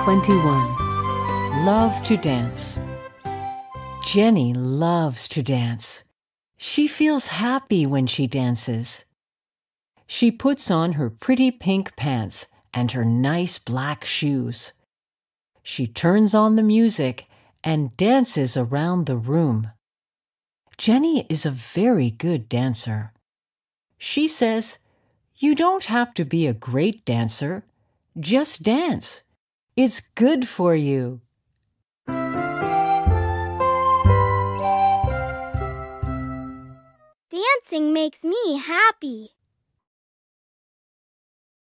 21. Love to dance. Jenny loves to dance. She feels happy when she dances. She puts on her pretty pink pants and her nice black shoes. She turns on the music and dances around the room. Jenny is a very good dancer. She says, "You don't have to be a great dancer. Just dance. It's good for you." Dancing makes me happy.